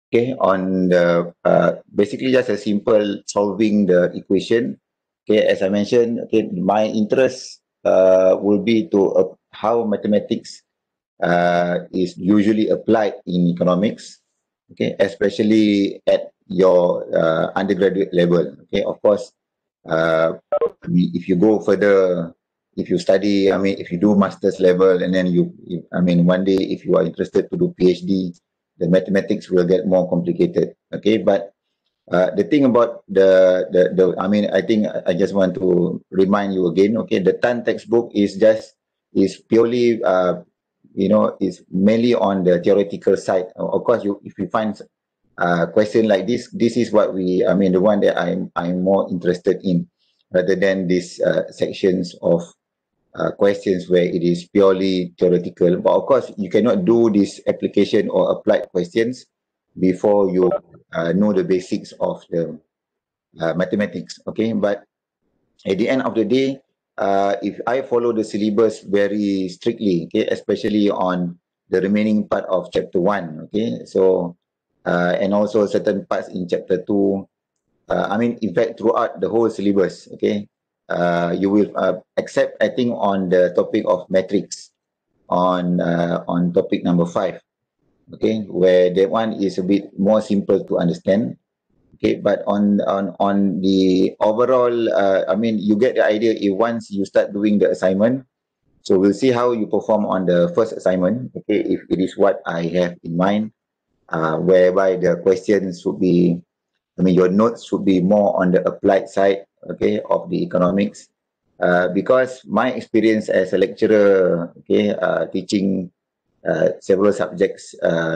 Okay, on the basically just a simple solving the equation. Okay, as I mentioned, okay, my interest will be to how mathematics is usually applied in economics. Okay, especially at your undergraduate level. Okay, of course, if you go further, if you study, I mean, if you do master's level, and then I mean, one day if you are interested to do PhD, the mathematics will get more complicated. Okay, but the thing about I mean, I think I just want to remind you again. Okay, the Tan textbook is purely is mainly on the theoretical side. Of course, if you find question like this is what I mean, the one that I'm more interested in, rather than these sections of questions where it is purely theoretical. But of course, you cannot do this application or applied questions before you know the basics of the mathematics. Okay, but at the end of the day, if I follow the syllabus very strictly, okay, especially on the remaining part of chapter 1, okay, so and also certain parts in chapter 2, I mean, in fact, throughout the whole syllabus, okay, you will except I think on the topic of metrics on topic number 5, okay, where that one is a bit more simple to understand. Okay, but on the overall, I mean, you get the idea. If once you start doing the assignment, so we'll see how you perform on the first assignment. Okay, if it is what I have in mind, whereby the questions should be, I mean, your notes should be more on the applied side, okay, of the economics. Because my experience as a lecturer, okay, teaching several subjects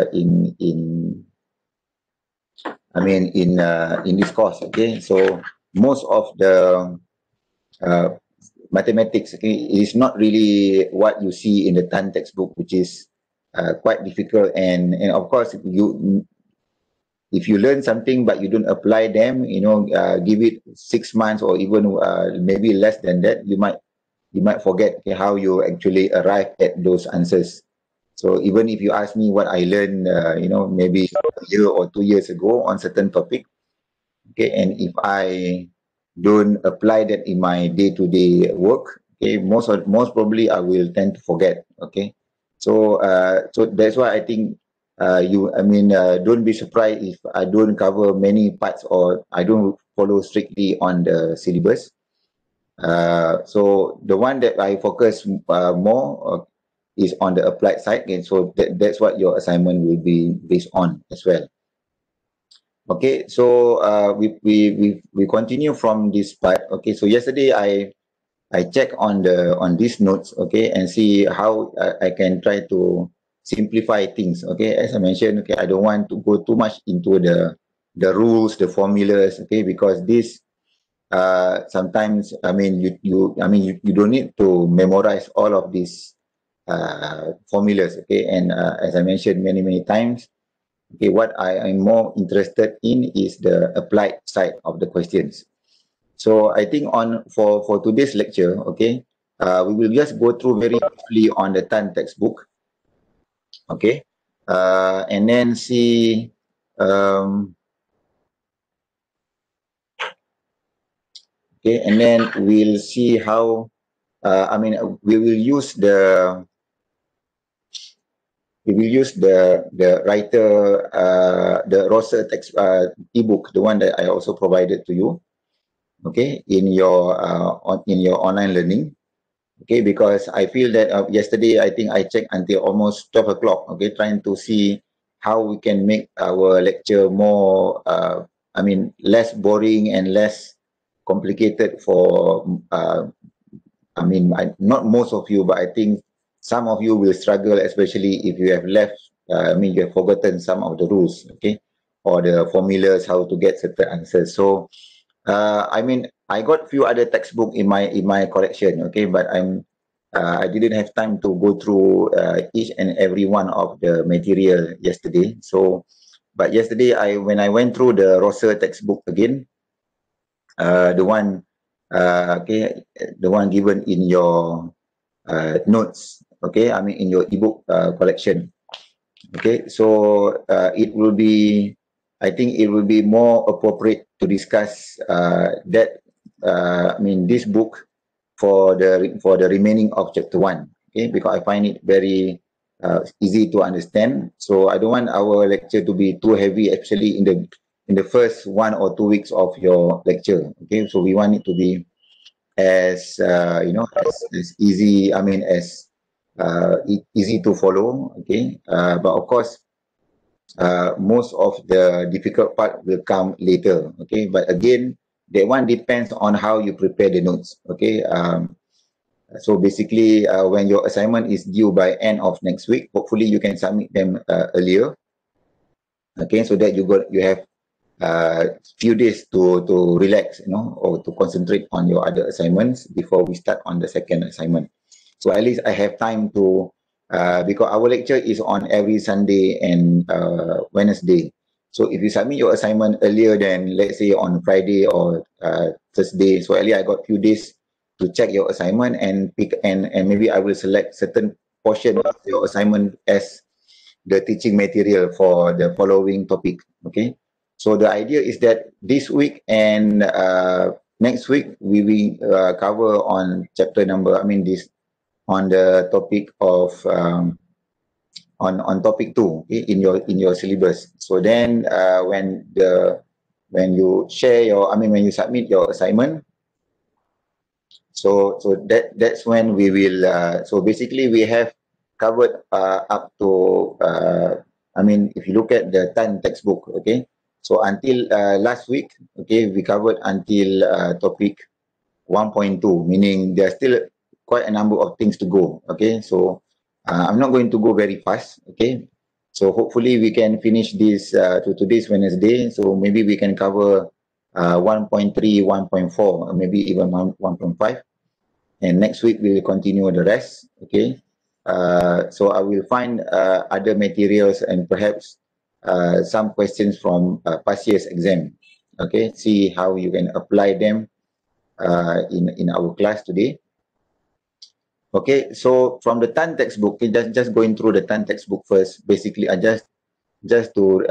I mean, in this course, okay. So most of the uh, mathematics, okay, is not really what you see in the Tan textbook, which is quite difficult. And of course, if you learn something but you don't apply them, give it 6 months or even maybe less than that, you might forget, okay, how you actually arrive at those answers. So even if you ask me what I learned, maybe a year or 2 years ago on certain topic, okay, and if I don't apply that in my day-to-day work, okay, most probably I will tend to forget. Okay, so that's why I think don't be surprised if I don't cover many parts or I don't follow strictly on the syllabus. So the one that I focus more is on the applied side, and so that's what your assignment will be based on as well. Okay, so we continue from this part. Okay, so yesterday I check on these notes, okay, and see how I can try to simplify things. Okay, as I mentioned, okay, I don't want to go too much into the rules, the formulas, okay, because this sometimes, I mean, you don't need to memorize all of these formulas, okay, and as I mentioned many times, okay, what I am more interested in is the applied side of the questions. So I think for today's lecture, okay, we will just go through very briefly on the Tan textbook, okay, and then see, um, okay, and then we'll see how, I mean, we will use the writer, the Rosser text ebook, the one that I also provided to you, okay, in your online learning. Okay, because I feel that yesterday I think I checked until almost 12 o'clock, okay, trying to see how we can make our lecture more less boring and less complicated for not most of you, but I think some of you will struggle, especially if you have left, you have forgotten some of the rules, okay, or the formulas, how to get certain answers. So, I got few other textbook in my collection, okay, but I didn't have time to go through each and every one of the material yesterday. So, but yesterday when I went through the Rosser textbook again, the one okay, the one given in your notes, okay, I mean in your ebook collection, okay, so it will be I think it will be more appropriate to discuss this book for the remaining of chapter 1. Okay, because I find it very easy to understand. So I don't want our lecture to be too heavy, especially in the first 1 or 2 weeks of your lecture. Okay, so we want it to be as as easy. As easy to follow. Okay, but of course, most of the difficult part will come later. Okay, but again, that one depends on how you prepare the notes. Okay, so basically, when your assignment is due by end of next week, hopefully you can submit them earlier. Okay, so that you have few days to relax, or to concentrate on your other assignments before we start on the second assignment. So at least I have time to, because our lecture is on every Sunday and Wednesday. So if you submit your assignment earlier than, let's say, on Friday or Thursday, so at least I got few days to check your assignment and pick, and maybe I will select certain portion of your assignment as the teaching material for the following topic. Okay, so the idea is that this week and next week we will cover on chapter number, this on the topic of on topic 2, okay, in your syllabus. So then when you share your, when you submit your assignment, so that's when we will so basically we have covered up to if you look at the Tan textbook, okay, so until last week, okay, we covered until topic 1.2, meaning there's still quite a number of things to go. Okay, so I'm not going to go very fast. Okay, so hopefully we can finish this to today's Wednesday, so maybe we can cover 1.3, 1.4, maybe even 1.5, and next week we will continue the rest. Okay, so I will find other materials and perhaps some questions from past year's exam. Okay, see how you can apply them in our class today. Okay, so from the Tan textbook, okay, just going through the Tan textbook first. Basically, I just to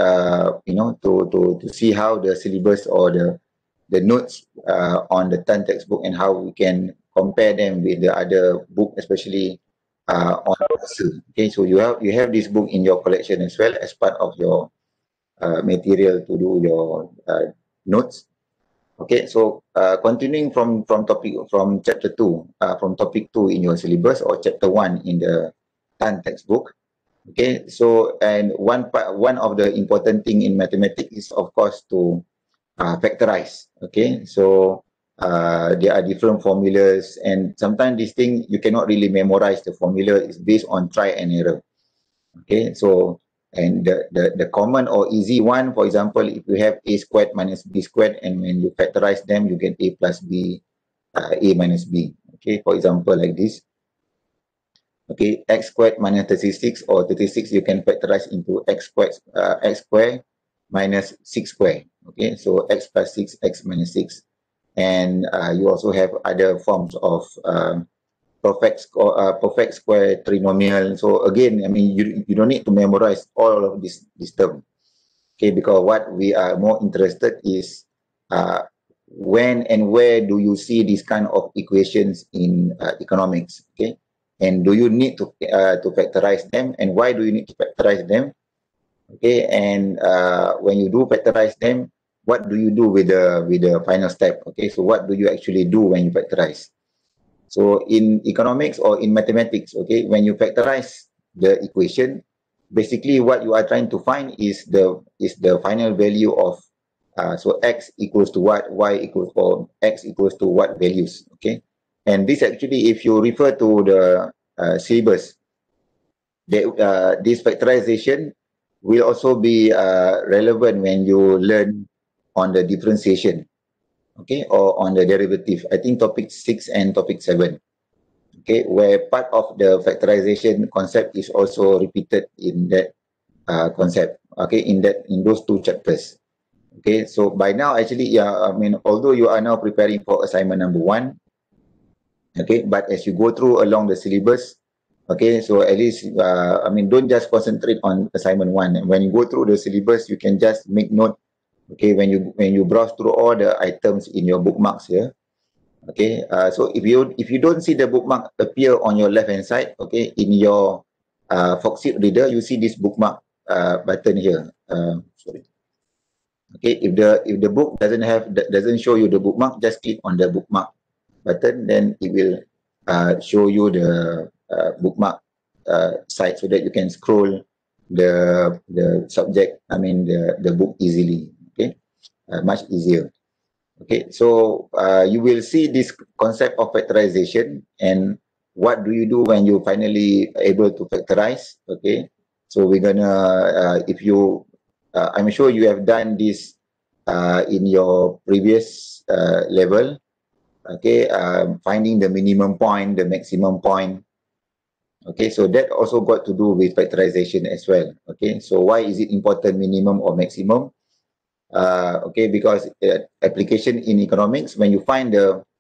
to see how the syllabus or the notes on the Tan textbook and how we can compare them with the other book, especially on Bahasa. Okay, so you have this book in your collection as well as part of your material to do your notes. Okay, so continuing from chapter 2, from topic 2 in your syllabus, or chapter 1 in the Tan textbook. Okay, so and one of the important thing in mathematics is, of course, to factorize. Okay, so there are different formulas, and sometimes this thing you cannot really memorize the formula. It's based on try and error. Okay, so and the common or easy one, for example, if you have a squared minus b squared, and when you factorize them, you get a plus b, a minus b. Okay, for example, like this. Okay, x squared minus 36, or 36 you can factorize into x squared minus 6 squared. Okay, so x plus 6, x minus 6. And you also have other forms of perfect square trinomial. So again, you don't need to memorize all of this term. Okay, because what we are more interested is when and where do you see these kind of equations in economics. Okay, and do you need to factorize them, and why do you need to factorize them? Okay, and when you do factorize them, what do you do with the final step? Okay, so what do you actually do when you factorize? So in economics or in mathematics, okay, when you factorize the equation, basically what you are trying to find is the final value of so x equals to what, y equals, or x equals to what values. Okay, and this actually, if you refer to the syllabus, this factorization will also be relevant when you learn on the differentiation, okay, or on the derivative. I think topic 6 and topic 7, okay, where part of the factorization concept is also repeated in that concept, okay, in those 2 chapters. Okay, so by now, actually, yeah, although you are now preparing for assignment number 1, okay, but as you go through along the syllabus, Okay, so at least, I mean, don't just concentrate on assignment one. When you go through the syllabus, you can just make note. Okay, when you browse through all the items in your bookmarks here. Okay, so if you don't see the bookmark appear on your left hand side, okay, in your Foxit reader, you see this bookmark button here. Sorry. Okay, if the book doesn't show you the bookmark, just click on the bookmark button, then it will show you the bookmark site so that you can scroll the subject, I mean the book easily. Okay, much easier. Okay, so you will see this concept of factorization and what do you do when you finally able to factorize. Okay, so we're gonna if you I'm sure you have done this in your previous level. Okay, finding the minimum point, the maximum point. Okay, so that also got to do with factorization as well. Okay, so why is it important, minimum or maximum? Okay, because application in economics, when you find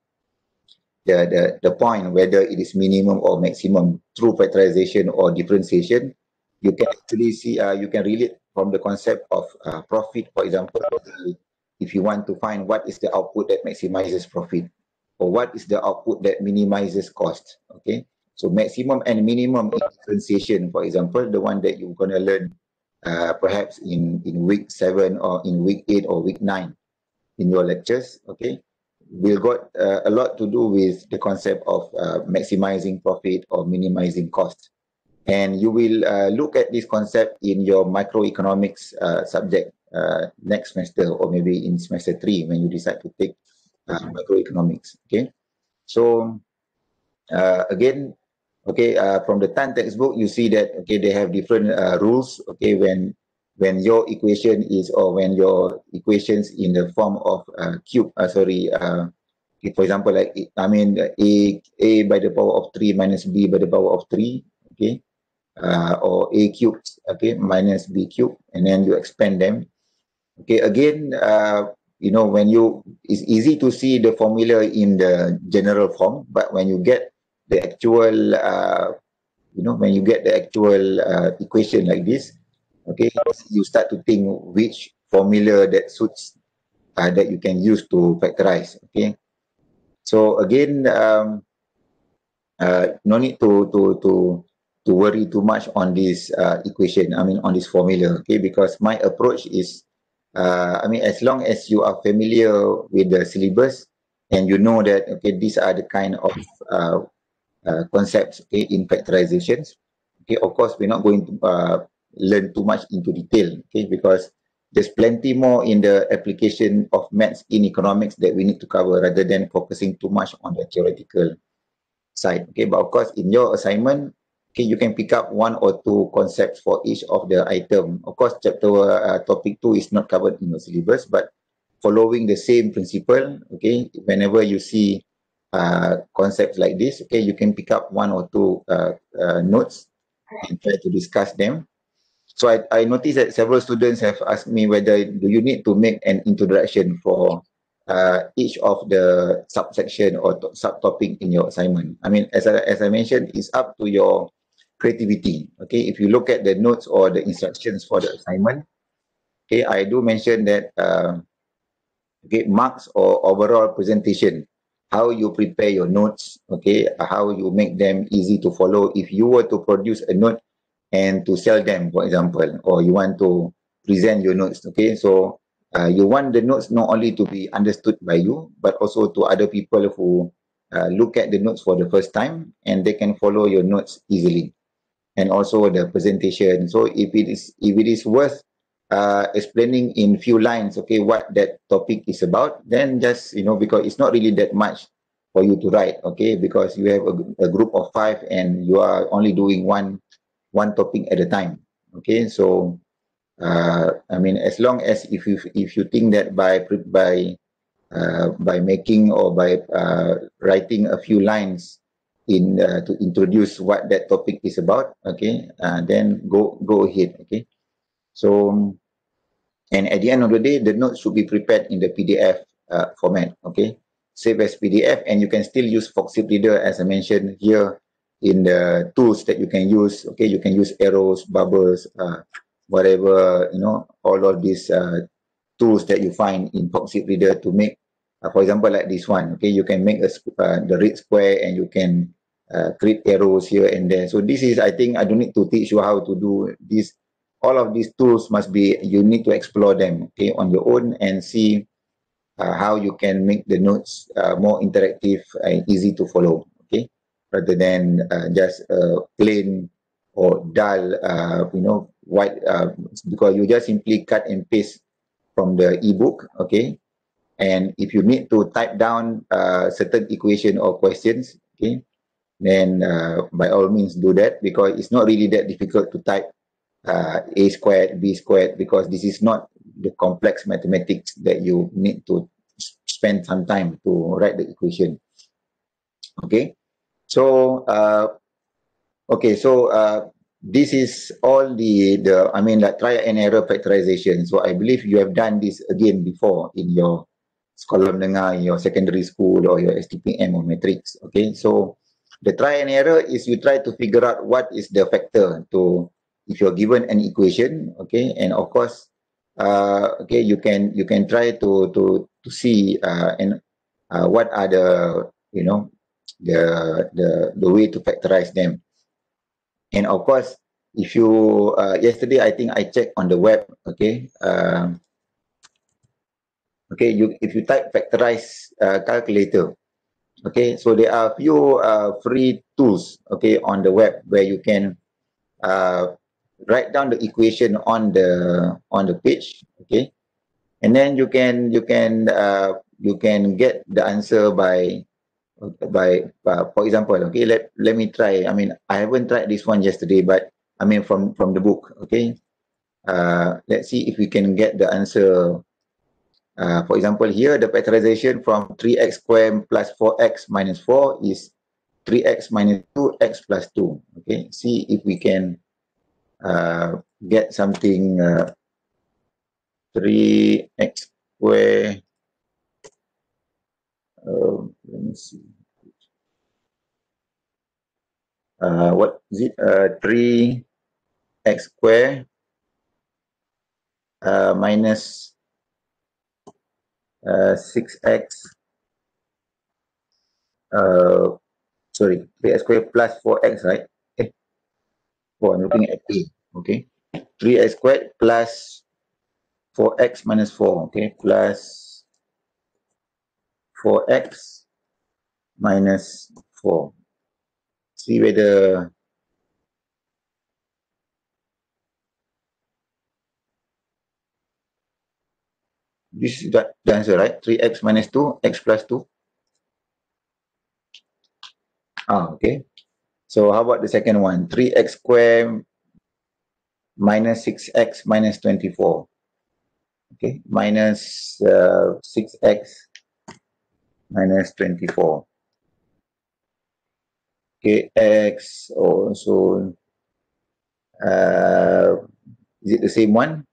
the point, whether it is minimum or maximum through factorization or differentiation, you can actually see, you can relate from the concept of profit, for example. If you want to find what is the output that maximizes profit, or what is the output that minimizes cost. Okay, so maximum and minimum in differentiation, for example, the one that you're going to learn perhaps in week 7 or in week 8 or week 9 in your lectures. Okay, will got a lot to do with the concept of maximizing profit or minimizing cost. And you will look at this concept in your microeconomics subject next semester, or maybe in semester 3 when you decide to take microeconomics. Okay, so again, okay, from the TAN textbook, you see that okay, they have different rules. Okay, when your equation is, or when your equations in the form of cube, for example, like I mean a by the power of 3 minus b by the power of 3. Okay, or a cubed, okay, minus b cubed, and then you expand them. Okay, again, you know, when you, it's easy to see the formula in the general form, but when you get the actual, you know, when you get the actual equation like this, okay, you start to think which formula that suits, that you can use to factorize. Okay, so again, no need to worry too much on this equation, I mean on this formula. Okay, because my approach is, I mean, as long as you are familiar with the syllabus and you know that okay, these are the kind of concepts, okay, in factorizations. Okay, of course we're not going to learn too much into detail, okay, because there's plenty more in the application of maths in economics that we need to cover, rather than focusing too much on the theoretical side. Okay, but of course in your assignment, okay, you can pick up 1 or 2 concepts for each of the item. Of course, chapter topic 2 is not covered in the syllabus, but following the same principle, okay, whenever you see concepts like this, okay, you can pick up 1 or 2 notes and try to discuss them. So I noticed that several students have asked me whether do you need to make an introduction for each of the subsection or subtopic in your assignment. I mean, as I mentioned, it's up to your creativity. Okay, if you look at the notes or the instructions for the assignment, okay, I do mention that okay, marks or overall presentation, how you prepare your notes, okay, how you make them easy to follow. If you were to produce a note and to sell them, for example, or you want to present your notes, okay, so you want the notes not only to be understood by you, but also to other people who look at the notes for the first time, and they can follow your notes easily. And also the presentation. So if it is worth explaining in few lines, okay, what that topic is about, then just, you know, because it's not really that much for you to write, okay, because you have a group of 5 and you are only doing one topic at a time. Okay, so I mean, as long as if you think that by making or by writing a few lines in to introduce what that topic is about, okay, then go ahead. Okay, so and at the end of the day, the notes should be prepared in the PDF format. Okay, save as PDF, and you can still use Foxit Reader as I mentioned here in the tools that you can use. Okay, you can use arrows, bubbles, whatever, you know, all of these tools that you find in Foxit Reader to make, for example, like this one. Okay, you can make the red square, and you can create arrows here and there. So this is, I think, I don't need to teach you how to do this. All of these tools must be, you need to explore them, okay, on your own, and see how you can make the notes more interactive and easy to follow, okay, rather than just plain or dull, you know, white, because you just simply cut and paste from the ebook, okay, and if you need to type down certain equation or questions, okay, then by all means do that, because it's not really that difficult to type a squared, b squared, because this is not the complex mathematics that you need to spend some time to write the equation. Okay, so this is all the I mean, like, trial and error factorization. So I believe you have done this again before in your sekolah menengah, in your secondary school, or your STPM or matrix. Okay, so the try and error is you try to figure out what is the factor to, if you're given an equation, okay, and of course, okay, you can try to see and what are the, you know, the way to factorize them. And of course, if you yesterday I think I checked on the web, okay, okay, if you type factorize calculator, okay, so there are a few free tools, okay, on the web where you can write down the equation on the page, okay, and then you can get the answer by for example, okay, let me try. I mean, I haven't tried this one yesterday, but I mean, from the book, okay, let's see if we can get the answer. For example, here the factorization from 3x squared plus 4x minus 4 is 3x minus 2x plus 2. Okay, see if we can get something 3x squared. Let me see. What is it? 3x squared minus 6x. Sorry, 3x squared plus 4x, right? Okay. Oh, I'm looking at A. Okay. 3x squared plus 4x minus 4. Okay. Plus 4x minus 4. See whether this is the answer, right? 3x minus 2, x plus 2. Okay. So how about the second one? 3x squared minus 6x minus 24. Okay. Minus 6x minus 24. Okay. X also. Is it the same one?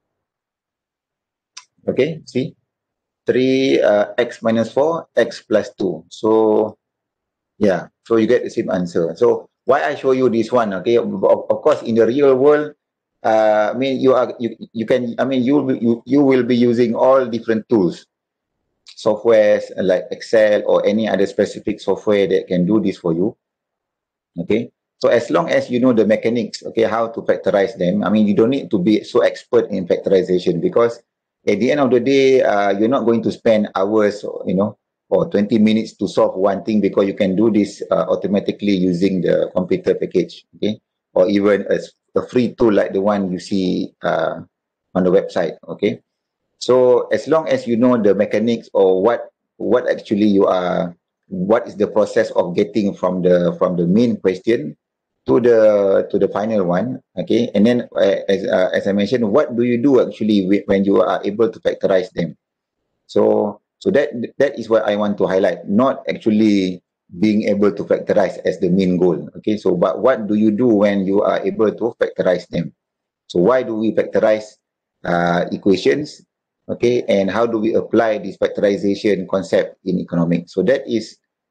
Okay. See? 3x minus 4, x plus 2. So, yeah. So you get the same answer. So why I show you this one? Okay. Of course, in the real world, I mean, you can. I mean, you will be using all different tools, softwares like Excel or any other specific software that can do this for you. Okay. So as long as you know the mechanics, okay, how to factorize them. I mean, you don't need to be so expert in factorization, because at the end of the day, you're not going to spend hours, you know, or 20 minutes to solve one thing, because you can do this automatically using the computer package, okay, or even a free tool like the one you see on the website, okay. So as long as you know the mechanics, or what actually what is the process of getting from the main question to the final one, okay, and then as I mentioned, what do you do actually when you are able to factorize them? So that is what I want to highlight, not actually being able to factorize as the main goal, okay. So but what do you do when you are able to factorize them? So why do we factorize equations, okay, and how do we apply this factorization concept in economics? So that is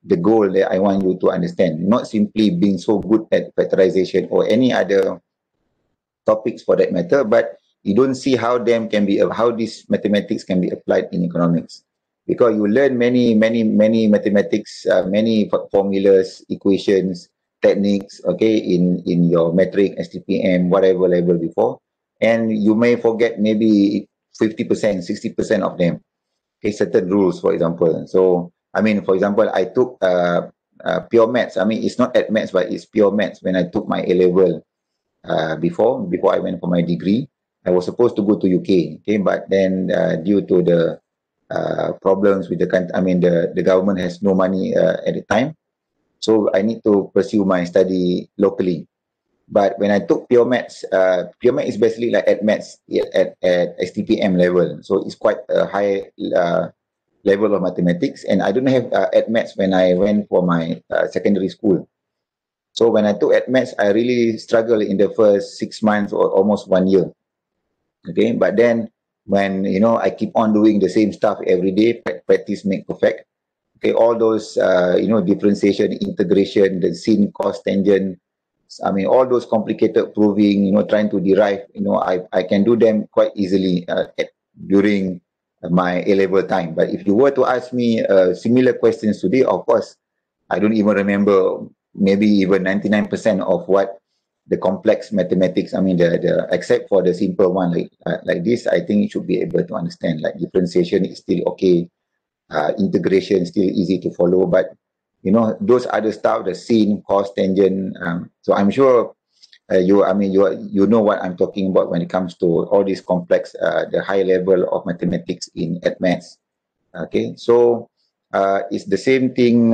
the goal that I want you to understand, not simply being so good at factorization or any other topics for that matter, but you don't see how how this mathematics can be applied in economics, because you learn many mathematics, many formulas, equations, techniques, okay, in your metric, STPM, whatever level before, and you may forget maybe 50%, 60% of them. Okay, certain rules, for example. So, I mean, for example, I took pure maths. I mean, it's not at maths, but it's pure maths when I took my A level before I went for my degree. I was supposed to go to UK, okay, but then due to the problems with the country, I mean, the government has no money at the time, so I need to pursue my study locally. But when I took pure maths is basically like at maths at STPM level, so it's quite a high level of mathematics, and I don't have at maths when I went for my secondary school. So when I took at maths, I really struggled in the first 6 months or almost 1 year. Okay, but then when I keep on doing the same stuff every day, practice make perfect. Okay, all those differentiation, integration, the sin, cos, tangent. I mean, all those complicated proving, trying to derive. I can do them quite easily during my A level time. But if you were to ask me similar questions today, of course, I don't even remember maybe even 99% of what the complex mathematics, I mean, the except for the simple one like this, I think you should be able to understand. Like differentiation is still okay, integration is still easy to follow, but those other stuff, the sin, cos, tangent. So I'm sure you know what I'm talking about when it comes to all these complex, the high level of mathematics in at maths. Okay, so it's the same thing.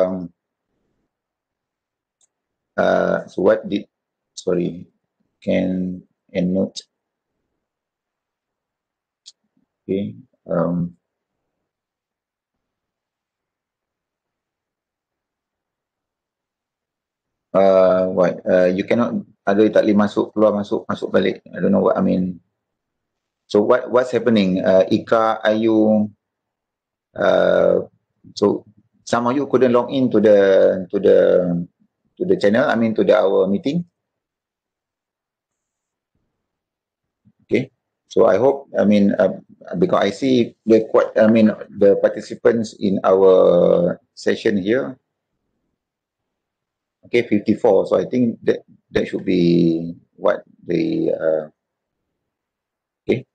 So what did, sorry, can and note. Okay. What? You cannot, ada tak boleh masuk, keluar, masuk, masuk balik. I don't know what I mean. So what's happening? Ika, are you, so some of you couldn't log in to the channel, I mean to our meeting. Okay. So I hope, I mean, because I see the participants in our session here. Okay, 54. So I think that should be what the okay.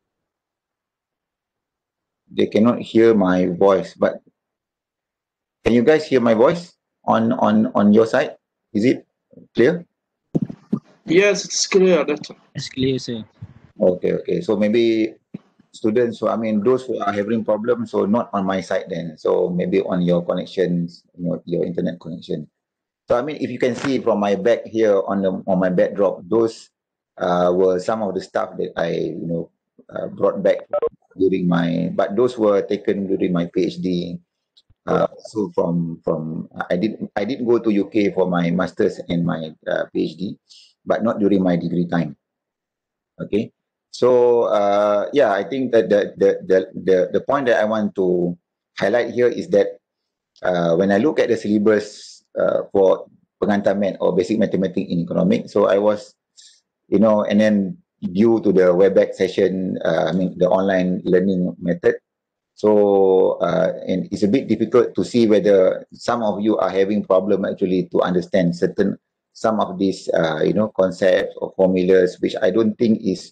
They cannot hear my voice, but can you guys hear my voice on your side? Is it clear? Yes, it's clear, Doctor. It's clear, sir. Okay. So maybe students, so I mean those who are having problems, so not on my side then. So maybe on your connections, your internet connection. So I mean, if you can see from my back here on my backdrop, those were some of the stuff that I brought back during but those were taken during my PhD. So I did go to UK for my masters and my PhD, but not during my degree time. Okay, so yeah, I think that the point that I want to highlight here is that when I look at the syllabus for pengantar or basic mathematics in economics, so I was, and then due to the WebEx session, I mean the online learning method, so and it's a bit difficult to see whether some of you are having problem actually to understand some of these concepts or formulas, which I don't think is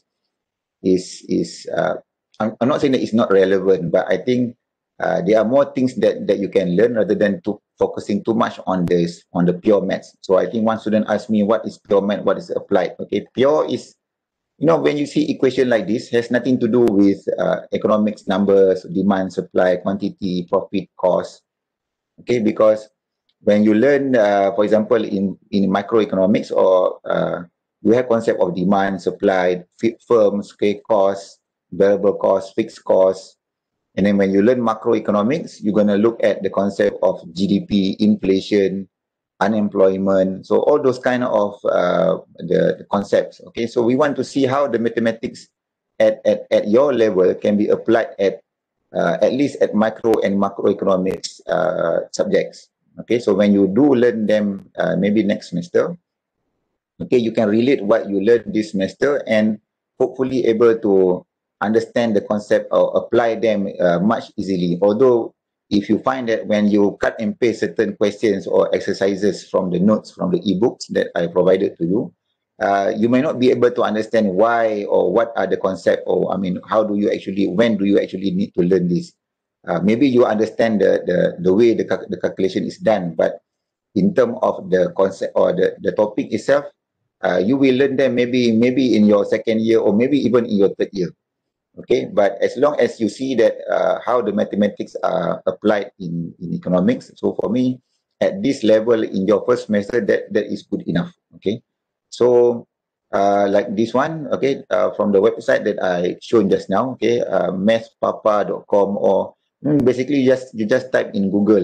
I'm not saying that it's not relevant, but I think there are more things that you can learn rather than focusing too much on the pure maths. So I think one student asked me, what is pure math, what is applied? Okay, pure is, when you see equation like this, has nothing to do with economics, numbers, demand, supply, quantity, profit, cost. Okay, because when you learn, for example, in microeconomics, or you have concept of demand, supply, firms, okay, cost, variable cost, fixed cost. And then when you learn macroeconomics, you're going to look at the concept of GDP, inflation, unemployment. So all those kind of the concepts. Okay, so we want to see how the mathematics at your level can be applied at least at micro and macroeconomics subjects. Okay, so when you do learn them, maybe next semester, okay, you can relate what you learned this semester and hopefully able to understand the concept or apply them much easily. Although if you find that when you cut and paste certain questions or exercises from the notes from the ebooks that I provided to you, you may not be able to understand why or what are the concept, or I mean, how do you actually, when do you actually need to learn this? Maybe you understand the way the calculation is done, but in terms of the concept or the topic itself, you will learn them maybe in your second year or maybe even in your third year. Okay, but as long as you see that how the mathematics are applied in economics, so for me, at this level in your first semester, that is good enough. Okay, so like this one, okay, from the website that I shown just now, okay, mathpapa.com, or basically you just type in Google,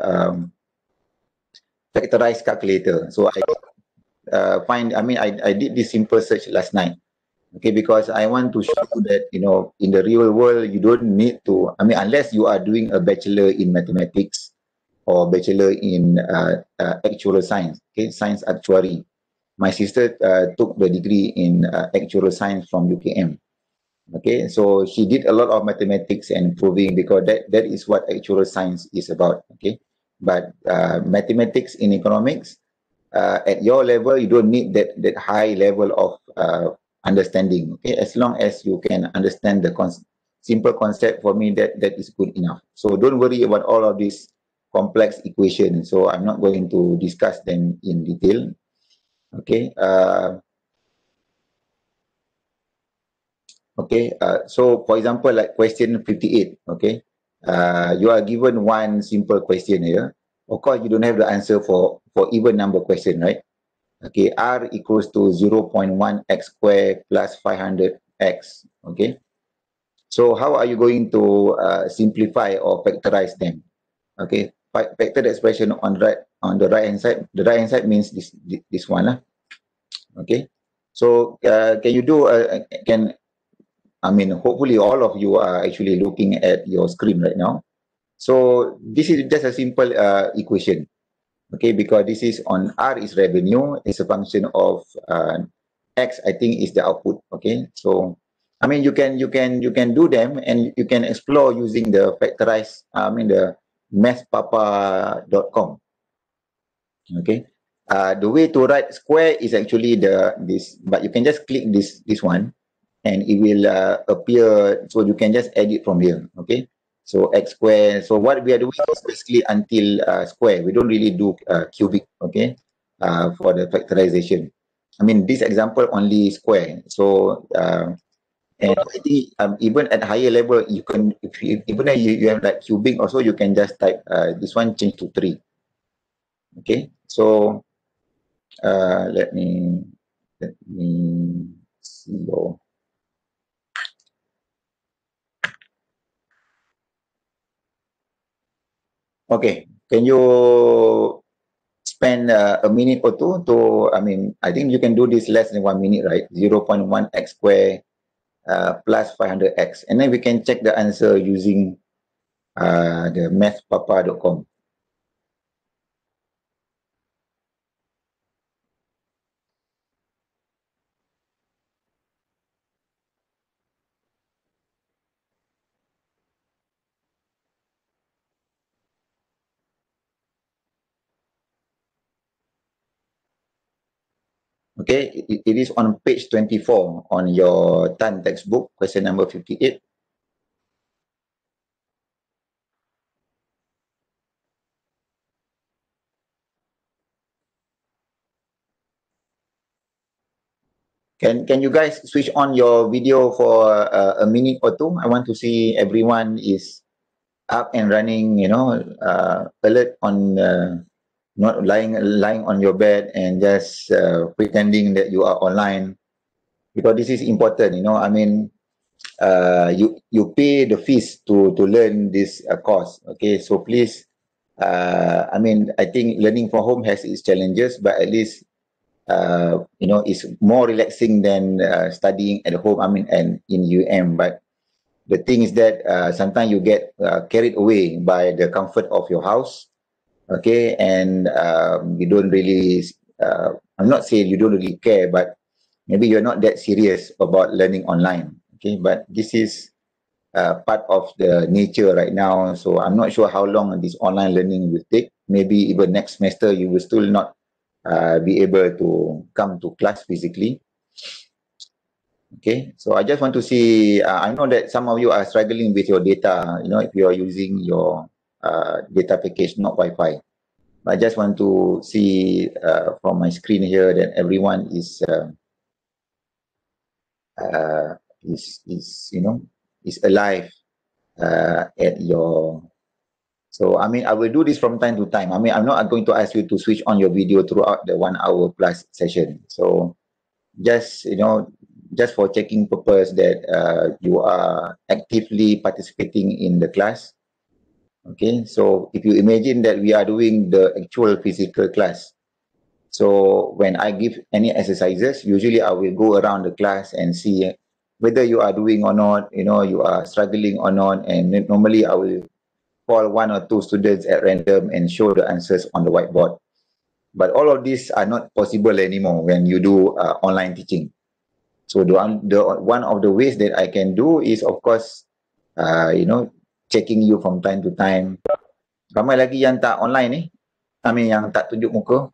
factorized calculator. So I did this simple search last night. Okay, because I want to show you that, in the real world, you don't need to, I mean, unless you are doing a bachelor in mathematics or bachelor in actuarial science, okay, science actuary. My sister took the degree in actuarial science from UKM. Okay, so she did a lot of mathematics and proving, because that is what actuarial science is about. Okay, but mathematics in economics, at your level, you don't need that high level of understanding. Okay, as long as you can understand the simple concept, for me, that is good enough. So don't worry about all of these complex equations. So I'm not going to discuss them in detail. Okay. Okay. So for example, like question 58. Okay. You are given one simple question here. Of course, you don't have the answer for even number question, right? Okay, R equals to 0.1 x squared plus 500x. Okay, so how are you going to simplify or factorize them? Okay, factor the expression on the right hand side. The right hand side means this one lah. Okay, so can you do hopefully all of you are actually looking at your screen right now. So this is just a simple equation. Okay, because this is on R is revenue, it's a function of X, I think, is the output. Okay, so I mean, you can do them, and you can explore using the factorize, the mathpapa.com. Okay, the way to write square is actually this, but you can just click this one, and it will appear. So you can just edit from here. Okay, so x square. So what we are doing is basically until square. We don't really do cubic. Okay, for the factorization. I mean, this example only square. So and I think even at higher level, you can, even if you have like cubic also, you can just type this one, change to 3. Okay, so let me see your. Okay, can you spend a minute or two to, I think you can do this less than 1 minute, right? 0.1 x squared plus 500x. And then we can check the answer using the mathpapa.com. Okay, it is on page 24 on your TAN textbook, question number 58. Can you guys switch on your video for a minute or two? I want to see everyone is up and running, alert on, not lying on your bed and just pretending that you are online, because this is important. You pay the fees to learn this course. Okay, so please, I think learning from home has its challenges, but at least it's more relaxing than studying at home, and in UM. But the thing is that sometimes you get carried away by the comfort of your house, Okay, and you don't really, I'm not saying you don't really care, but maybe you're not that serious about learning online. Okay, but this is part of the nature right now. So I'm not sure how long this online learning will take. Maybe even next semester you will still not be able to come to class physically. Okay, so I just want to see, I know that some of you are struggling with your data, you know, if you are using your data package, not Wi-Fi. I just want to see from my screen here that everyone is you know, is alive at your. So I mean, I will do this from time to time. I mean, I'm not going to ask you to switch on your video throughout the 1 hour plus session. So just, you know, just for checking purpose that you are actively participating in the class. Okay, so if you imagine that we are doing the actual physical class, so when I give any exercises, usually I will go around the class and see whether you are doing or not, you know, you are struggling or not, and normally I will call 1 or 2 students at random and show the answers on the whiteboard. But all of these are not possible anymore when you do online teaching. So the one of the ways that I can do is, of course, you know, checking you from time to time. Ramai lagi yang tak online ni, I mean yang tak tunjuk muka.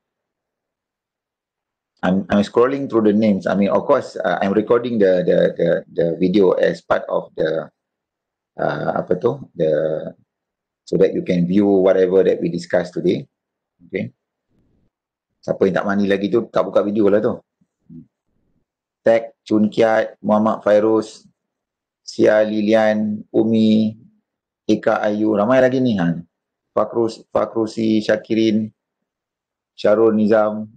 I'm scrolling through the names. I mean, of course, I'm recording the video as part of the apa tu, the, so that you can view whatever that we discussed today. Okay. Siapa yang tak mani lagi tu, tak buka video lah tu. Tek, Chun Kiat, Muhammad Fairuz, Sia Lilian, Umi, Eka Ayu, ramai lagi ni. Fakrusi Syakirin, Syarul Nizam.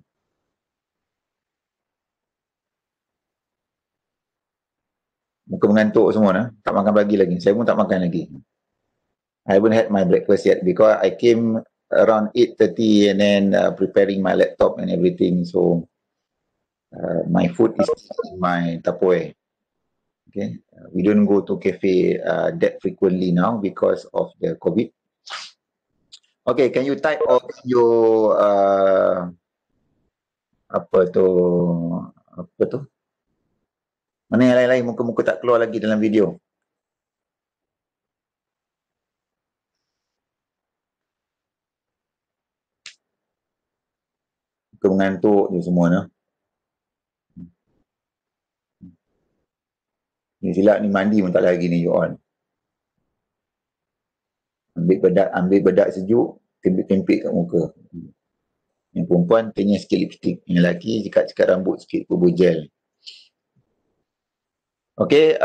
Muka mengantuk semua nah. Tak makan pagi lagi. Saya pun tak makan lagi. I haven't had my breakfast yet because I came around 8:30 and then preparing my laptop and everything. So my food is in my Tupperware. Okay, we don't go to cafe that frequently now because of the COVID. Okay, can you type or can you apa tu? Mana yang lain-lain muka-muka tak keluar lagi dalam video? Muka mengantuk je semua ni. Ni silap ni mandi pun tak lagi ni you on. Ambil bedak sejuk, tempik-tempik kat muka. Yang perempuan tanya sikit lipstick, yang lelaki cikat-cikat rambut sikit, bubur gel. Okay,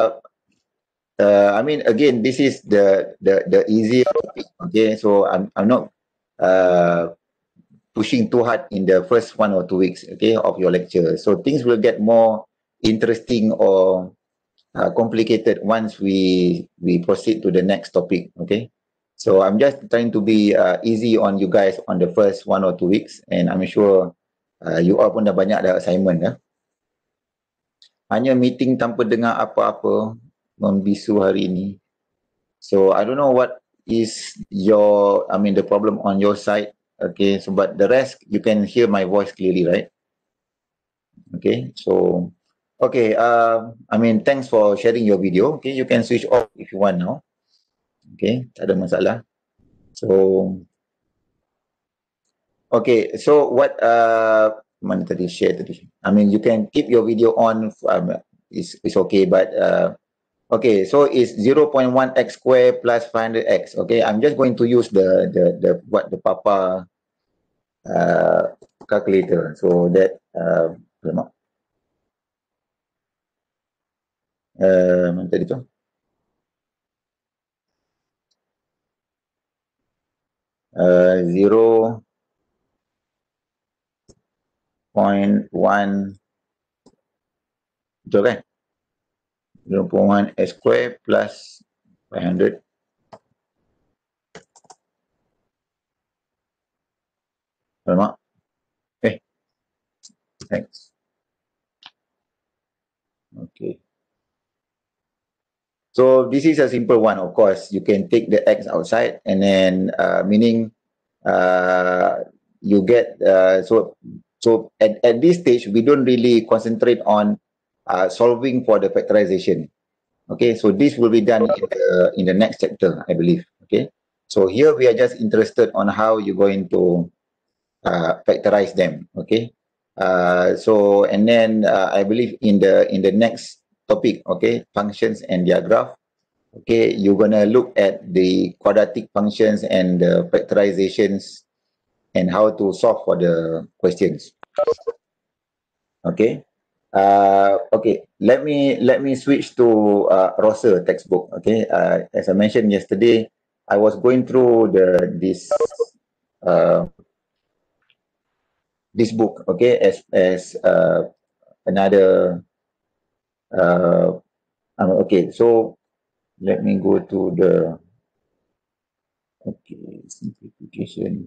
I mean again, this is the easier topic. Okay, so I'm not pushing too hard in the first 1 or 2 weeks, okay, of your lecture. So things will get more interesting or complicated once we proceed to the next topic. Okay, so I'm just trying to be easy on you guys on the first 1 or 2 weeks, and I'm sure you all pun dah banyak dah assignment dah. Hanya meeting tanpa dengar apa-apa membisu hari ini. So I don't know what is your, I mean the problem on your side. Okay, so but the rest you can hear my voice clearly, right? Okay, so okay, I mean thanks for sharing your video. Okay, you can switch off if you want now. Okay, tak ada masalah. So okay, so what mana tadi share tadi? I mean you can keep your video on, it's okay, but okay, so it's 0.1 x square plus 500x. Okay, I'm just going to use the Papa calculator. So that mana tadi tu? Zero point one, betul kan? 0.1 x square plus 500. Alamak. Thanks. Okay. So this is a simple one, of course. You can take the x outside and then meaning you get so at this stage we don't really concentrate on solving for the factorization. Okay, so this will be done in the next chapter, I believe. Okay, so here we are just interested on how you're going to factorize them. Okay, so and then I believe in the next topic, okay, functions and their graph. Okay, you're gonna look at the quadratic functions and the factorizations and how to solve for the questions. Okay. Okay. Let me switch to Rosser textbook. Okay. As I mentioned yesterday, I was going through uh, this book. Okay, as another. Okay. So let me go to the simplification.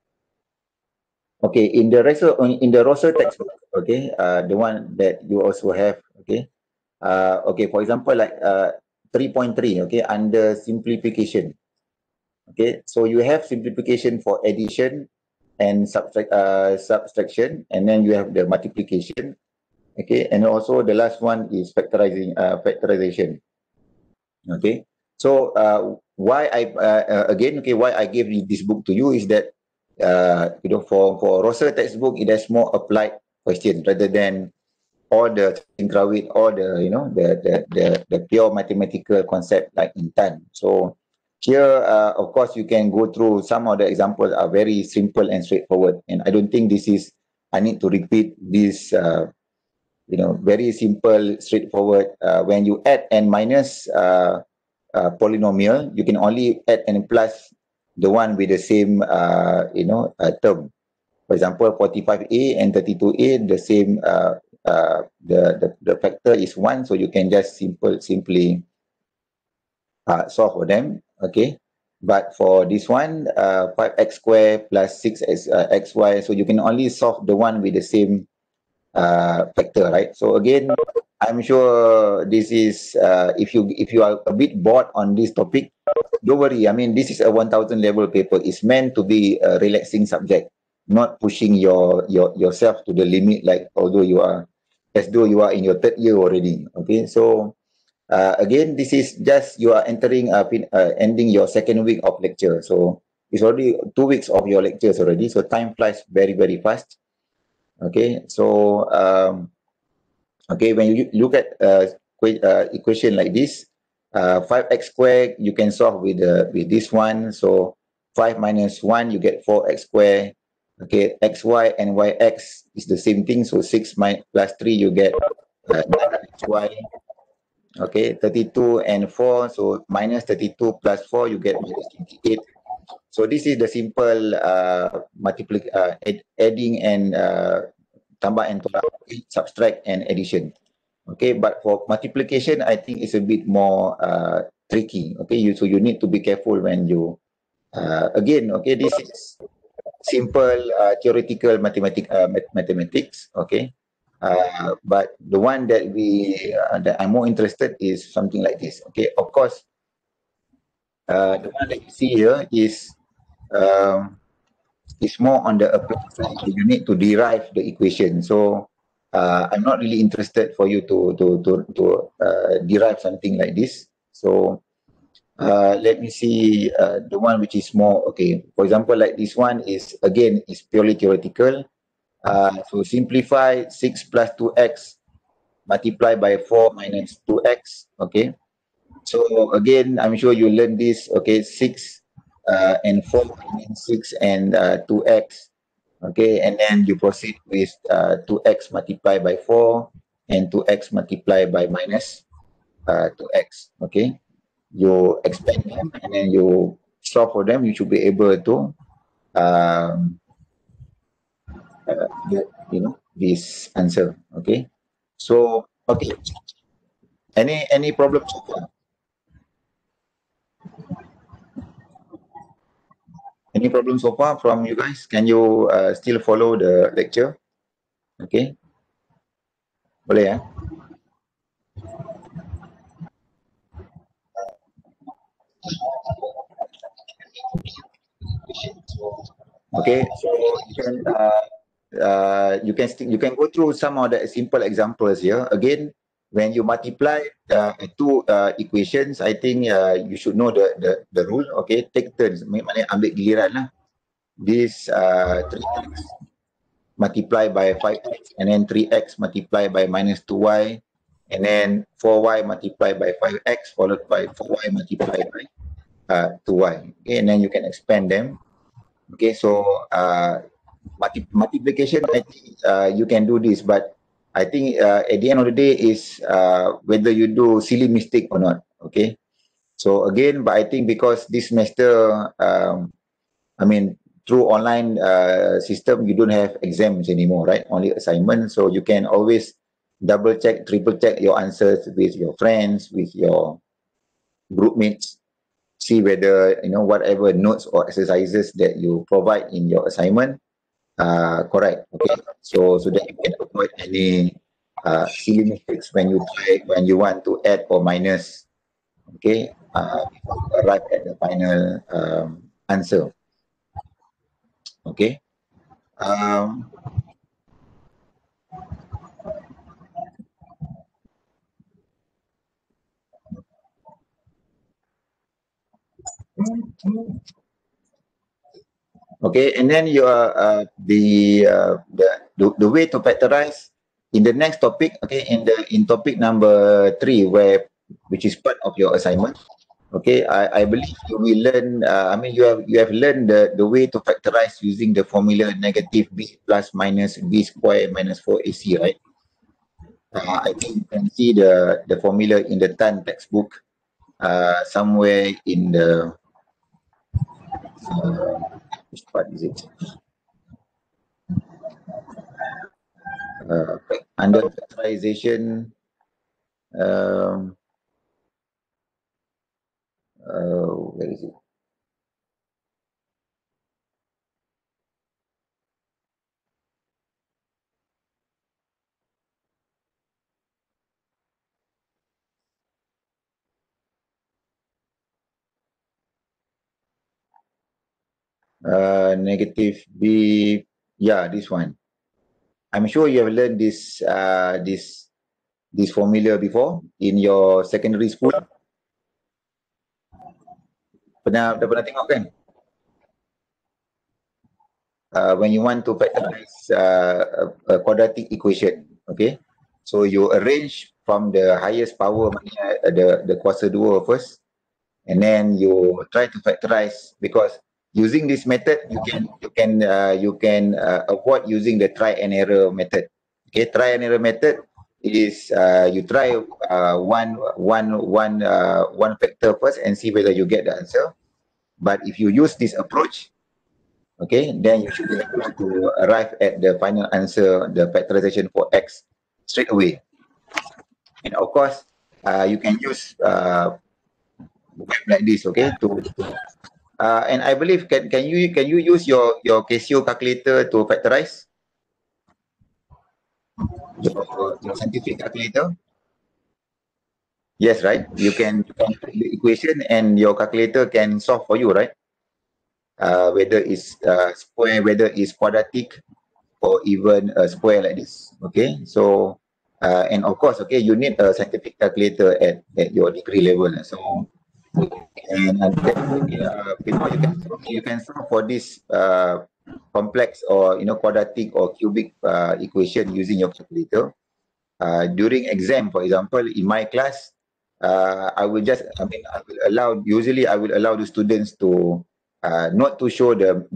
Okay, in the Rosser textbook. Okay, the one that you also have. Okay. Okay, for example, like 3.3, okay, under simplification. Okay, so you have simplification for addition and subtraction, and then you have the multiplication. Okay, and also the last one is factorization. Okay, so why I gave this book to you is that for Rosser textbook it has more applied questions rather than all the Cengkrawit, all the the pure mathematical concept like Intan. So here, of course, you can go through some of the examples are very simple and straightforward, and I don't think this is. I need to repeat this. Very simple, straightforward. When you add and minus polynomial, you can only add and plus the one with the same term. For example, 45A and 32A, the same, the factor is 1, so you can just simply solve for them, okay? But for this one, 5x squared plus 6xy, so you can only solve the one with the same factor, right? So again, I'm sure this is, if you are a bit bored on this topic, don't worry. I mean, this is a 1,000 level paper. It's meant to be a relaxing subject, not pushing yourself to the limit. Like as though you are in your third year already. Okay, so again, this is just you are ending your second week of lecture. So it's already 2 weeks of your lectures already. So time flies very very fast. Okay, so okay, when you look at equation like this, 5x squared you can solve with this one. So 5 minus 1 you get 4x squared. Okay, xy and yx is the same thing. So 6 plus 3 you get 9xy. Okay, 32 and 4, so minus 32 plus 4 you get minus 28. So this is the simple adding and tambah and tolak, subtract and addition. Okay, but for multiplication, I think it's a bit more tricky. Okay, so you need to be careful when you again. Okay, this is simple theoretical mathematics. Okay, but the one that I'm more interested is something like this. Okay, of course, the one that you see here um, is more on the applied side. You need to derive the equation. So I'm not really interested for you to derive something like this. So let me see the one which is more okay. For example, like this one is purely theoretical. So simplify 6 plus 2x multiply by 4 minus 2x. Okay. So again, I'm sure you learned this. Okay, 6 and 4 means 6 and 2x. Okay, and then you proceed with 2x multiplied by 4 and 2x multiplied by minus 2x. Okay, you expand them and then you solve for them. You should be able to um, get this answer. Okay, so okay, any problems so far? Any problems so far from you guys? Can you still follow the lecture? Okay, boleh ya? Okay, so you can go through some of the simple examples here. Again, when you multiply two equations, I think you should know the rule. Okay, take turns. Maknanya ambil giliran lah. This 3x multiplied by 5x, and then 3x multiplied by minus 2y, and then 4y multiplied by 5x, followed by 4y multiplied by 2y. Okay, and then you can expand them. Okay, so multiplication, I think you can do this, but I think at the end of the day is whether you do silly mistake or not. Okay, so again, but I think because this semester, I mean, through online system, you don't have exams anymore, right? Only assignments, so you can always double check, triple check your answers with your friends, with your group mates, see whether whatever notes or exercises that you provide in your assignment correct. Okay, so that you can avoid any silly mistakes when you want to add or minus. Okay, before you arrive at the final answer. Okay. Um, okay, and then the way to factorize in the next topic. Okay, in topic number 3, which is part of your assignment. Okay, I believe you will learn. I mean, you have learned the way to factorize using the formula negative b plus minus b square minus 4ac, right? I think you can see the formula in the Tan textbook somewhere in the which part is it? Under factorization. Um, where is it? Negative b. Yeah, this one. I'm sure you have learned this formula before in your secondary school. Dah pernah tengok kan? When you want to factorize a quadratic equation, okay? So you arrange from the highest power, the kuasa 2 first, and then you try to factorize, because using this method you can avoid using the try and error method. Okay, try and error method is you try one factor first and see whether you get the answer. But if you use this approach, okay, then you should be able to arrive at the final answer, the factorization for x, straight away. And of course, you can use web like this, okay, and I believe can you use your Casio calculator to factorize your scientific calculator? Yes, right. You can put the equation and your calculator can solve for you, right? Whether it's square, whether it's quadratic, or even a square like this. Okay, so and of course, okay, you need a scientific calculator at your degree level. So and you can solve for this complex or quadratic or cubic equation using your calculator. During exam, for example, in my class, I will usually allow the students to not to show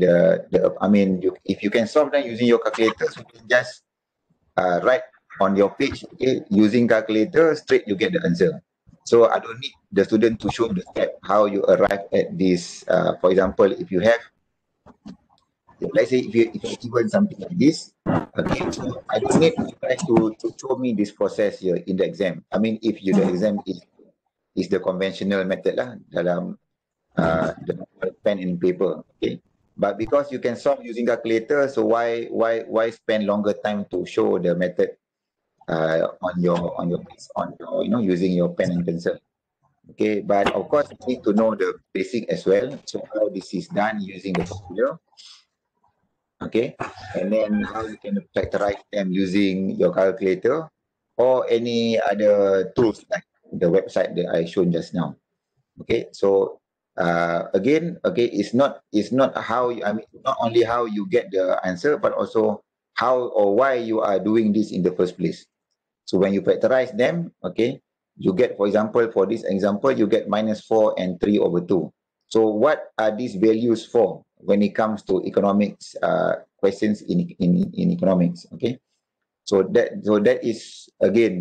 if you can solve them using your calculator, so you can just write on your page, okay, using calculator, straight you get the answer. So I don't need the student to show the step how you arrive at this. For example, if you have, let's say if you given something like this, okay, so I don't need you guys to show me this process here in the exam. I mean, if the exam is the conventional method lah, dalam the pen and paper, okay. But because you can solve using calculator, so why spend longer time to show the method on your using your pen and pencil? Okay, but of course you need to know the basic as well. So how this is done using the formula. okay, and then how you can factorize them using your calculator or any other tools like the website that I shown just now. Okay, so again, okay, it's not how you, I mean, not only how you get the answer, but also how or why you are doing this in the first place. So when you factorize them, okay, you get, for example, for this example, you get -4 and 3/2. So what are these values for when it comes to economics questions in economics? Okay, so that is again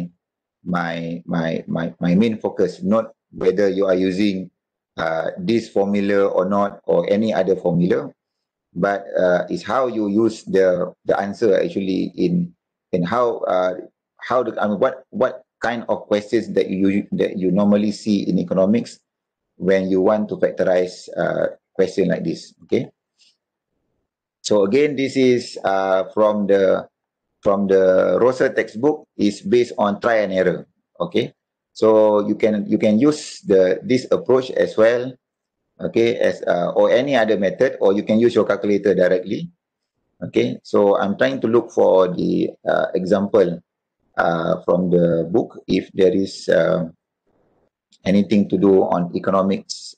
my main focus, not whether you are using this formula or not, or any other formula, but is how you use the answer actually in how the, I mean, what kind of questions that you normally see in economics when you want to factorize question like this. Okay, so again, this is from the Rosa textbook, is based on try and error. Okay, so you can use this approach as well. Okay, as or any other method, or you can use your calculator directly. Okay, so I'm trying to look for the example from the book, if there is anything to do on economics.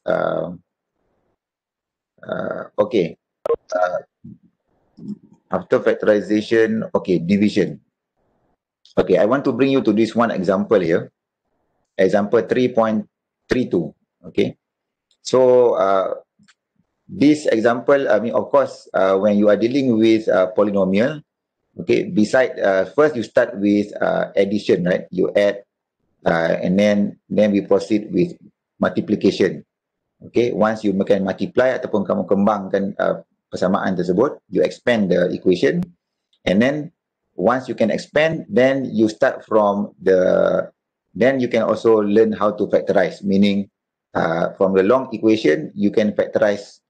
Okay, uh, after factorization, okay, division. Okay, I want to bring you to this one example here. Example 3.32. Okay, so this example, I mean, of course, when you are dealing with polynomial, okay, beside first you start with addition, right? You add and then we proceed with multiplication. Okay, once you can multiply ataupun kamu kembangkan persamaan tersebut, you expand the equation, and then once you can expand, then you start from then you can also learn how to factorize, meaning from the long equation you can factorize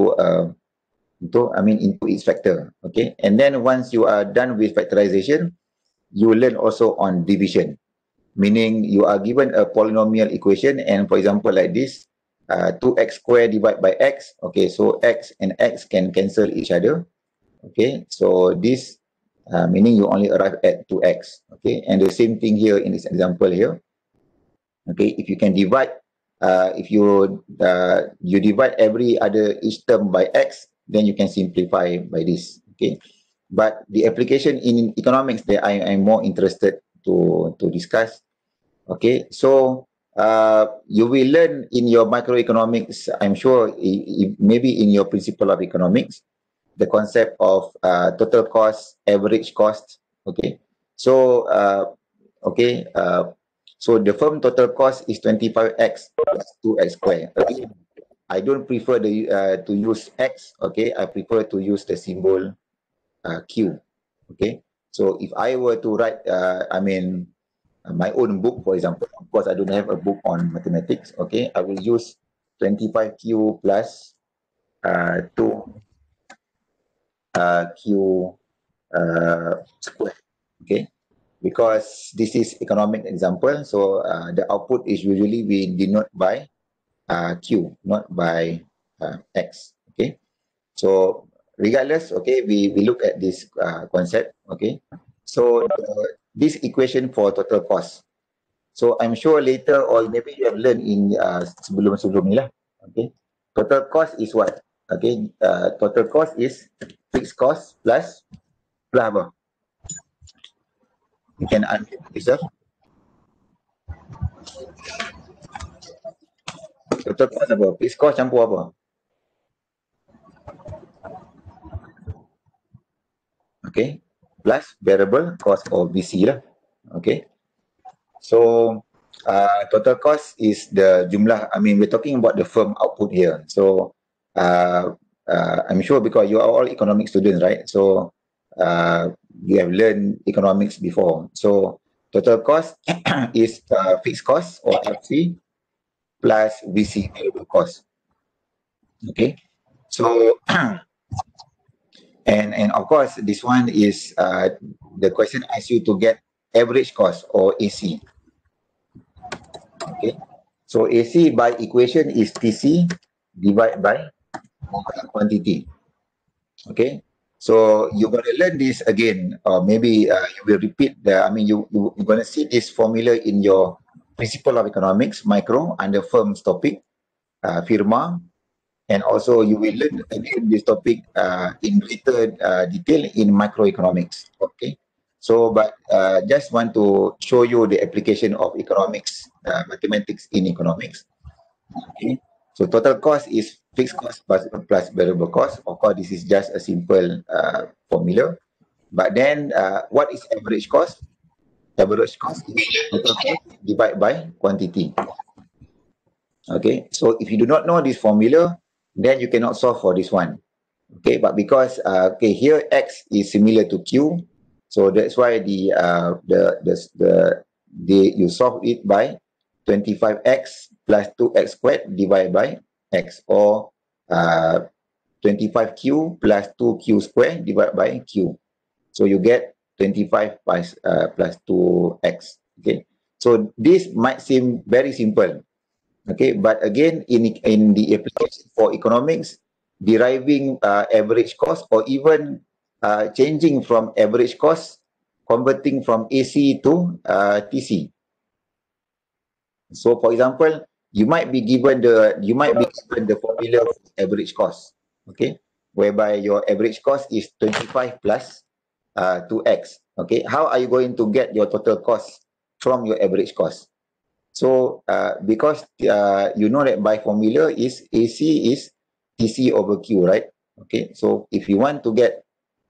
into its factor. Okay, and then once you are done with factorization, you learn also on division, meaning you are given a polynomial equation, and for example like this, 2x squared divided by x. Okay, so x and x can cancel each other. Okay, so this meaning you only arrive at 2x. Okay, and the same thing here in this example here. Okay, if you can divide, if you divide every other each term by x, then you can simplify by this. Okay, but the application in economics that I'm more interested to discuss. Okay, so you will learn in your microeconomics, I'm sure, maybe in your principle of economics, the concept of total cost, average cost. Okay, so okay, so the firm total cost is 25x plus 2x squared. Okay, I don't prefer to use x. Okay, I prefer to use the symbol q. Okay, so if I were to write, my own book, for example, of course, I don't have a book on mathematics. Okay, I will use 25q plus 2 q square. Okay, because this is economic example, so the output is usually we denote by q, not by x. Okay, so regardless, okay, we look at this concept. Okay, so this equation for total cost. So I'm sure later, or maybe you have learned in sebelum-sebelum ni lah. Okay, total cost is what? Okay, total cost is fixed cost plus apa? You can unmute yourself. Total cost apa? Fixed cost campur apa? Okay, plus variable cost or VC lah. Okay, so total cost is the jumlah. I mean, we're talking about the firm output here. So I'm sure because you are all economic students, right? So you have learned economics before. So total cost is fixed cost or FC plus VC, variable cost. Okay, so and of course this one is the question asks you to get average cost or AC. Okay, so AC by equation is TC divided by quantity. Okay, So you're going to learn this again, or maybe you will repeat you're going to see this formula in your Principle of Economics, micro, under firms topic, firma, and also you will learn again this topic in greater detail in microeconomics. Okay. So, but just want to show you the application of economics, mathematics in economics. Okay. So total cost is fixed cost plus variable cost. Of course, this is just a simple formula. But then, what is average cost? Average cost is total cost divided by quantity. Okay. So if you do not know this formula, then you cannot solve for this one. Okay. But because here X is similar to Q, so that's why you solve it by 25x plus 2x squared divided by x, or 25q plus 2q squared divided by q. So you get 25 plus 2x. Okay. So this might seem very simple. Okay. But again, in the application for economics, deriving average cost, or even changing from average cost, converting from AC to TC. So, for example, you might be given the formula of average cost, okay, whereby your average cost is 25 plus 2x. Okay, how are you going to get your total cost from your average cost? So, because you know that by formula is AC is TC over Q, right? Okay, so if you want to get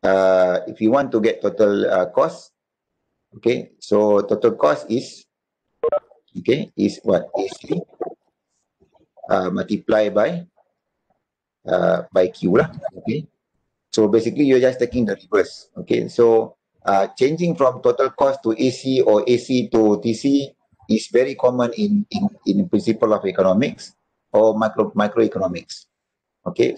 total cost, okay, so total cost is what? AC multiply by Q lah. Okay. So basically you're just taking the reverse. Okay. So changing from total cost to AC or AC to TC is very common in principle of economics or microeconomics. Okay.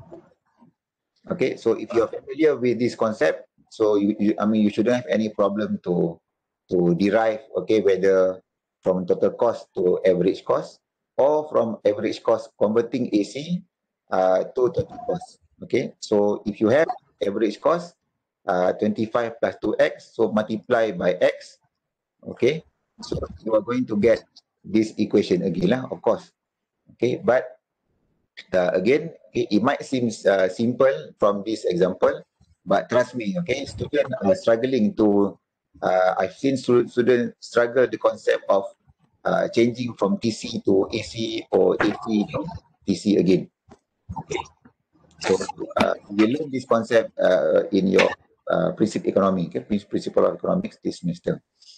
So if you're familiar with this concept, so you shouldn't have any problem to derive, okay, whether from total cost to average cost, or from average cost converting AC to total cost. Okay, so if you have average cost 25 plus 2x, so multiply by x. Okay, so you are going to get this equation again lah, of course. Okay, but again, it might seem simple from this example, but trust me, okay, students are struggling to, I've seen students struggle the concept of changing from TC to AC or AC to TC again. Okay. So you learn this concept in your principle of economics this semester.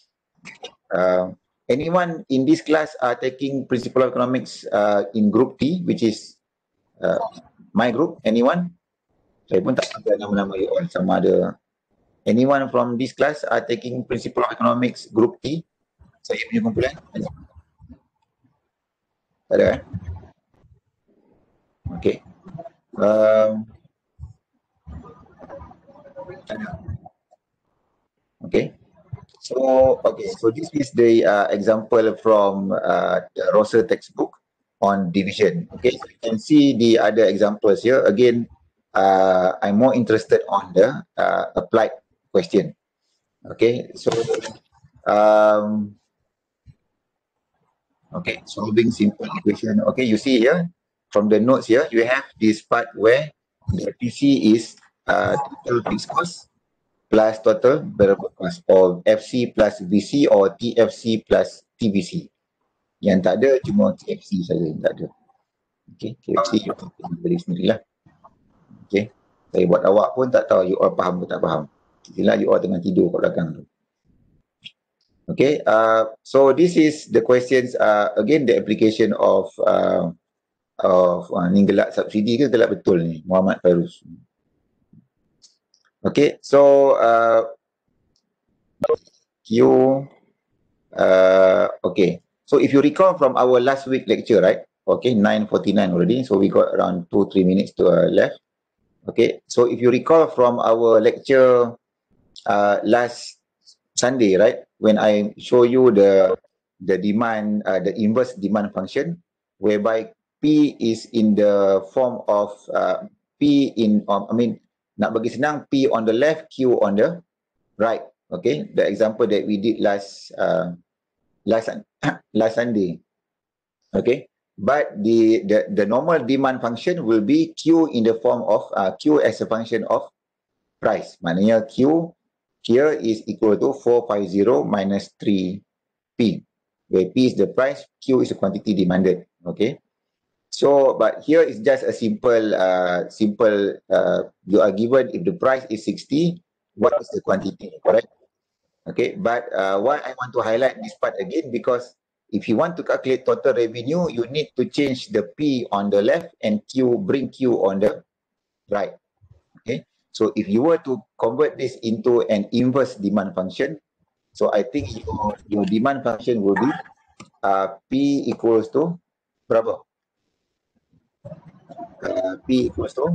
Anyone in this class are taking principle of economics in group T, which is my group? Anyone? Saya pun tak tahu nama-nama you all, sama ada anyone from this class are taking principle of economics group T? Saya punya kumpulan? Tak ada eh? Okay. Okay. So this is the example from the Rosser textbook on division. Okay, so you can see the other examples here. Again, I'm more interested on the applied question. Okay, so okay, solving simple equation. Okay, you see here from the notes here, you have this part where the TC is total fixed cost plus total variable cost, or FC plus VC or TFC plus TVC. Yang tak ada cuma TFC saja, tak ada. Okay, TFC you beli sendirilah. Okay, saya buat awak pun tak tahu you all faham ke tak faham. Sila you all tengah tidur kat belakang tu. Okay, so this is the questions, again the application of ni gelak subsidi ke gelak betul ni, Muhammad Fairuz. Okay, so okay, so if you recall from our last week lecture, right? Okay, 9:49 already, so we got around 2-3 minutes to left. Okay, so if you recall from our lecture last Sunday, right, when I show you the demand, the inverse demand function, whereby P is in the form of nak bagi senang, P on the left, Q on the right. Okay, the example that we did last Sunday. Okay, but the normal demand function will be Q in the form of Q as a function of price. Maknanya Q here is equal to 450 minus 3P, where P is the price, Q is the quantity demanded. Okay, so but here is just a simple you are given if the price is 60, what is the quantity, correct? Okay, but why I want to highlight this part again, because if you want to calculate total revenue, you need to change the P on the left and bring Q on the right. Okay, so if you were to convert this into an inverse demand function, so I think your demand function will be P equals to berapa? P equals to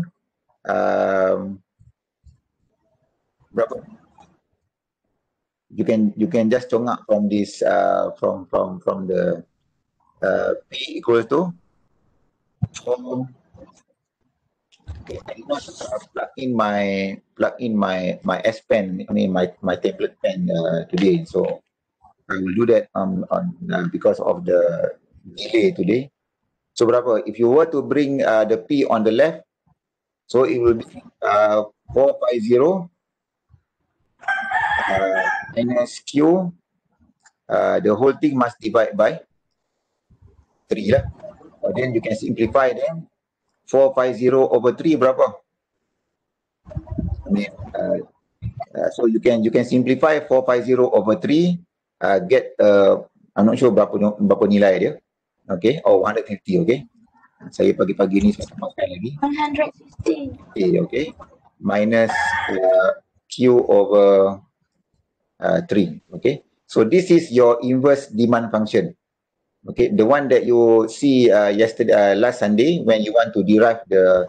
berapa? You can just congak from this from the P equals to okay, I did not plug in my S Pen, I mean my tablet pen today, so I will do that on because of the delay today. So berapa? If you were to bring the P on the left, so it will be 450 minus Q. The whole thing must divide by 3 lah. Then you can simplify them. 450 over 3 berapa? I mean, so you can simplify 450 over 3, get I'm not sure berapa nilai dia. Okay, or 150. Okay, saya pagi-pagi ni saya makan lagi 150. Okay, minus Q over 3. Okay, so this is your inverse demand function. Okay, the one that you see yesterday, last Sunday, when you want to derive the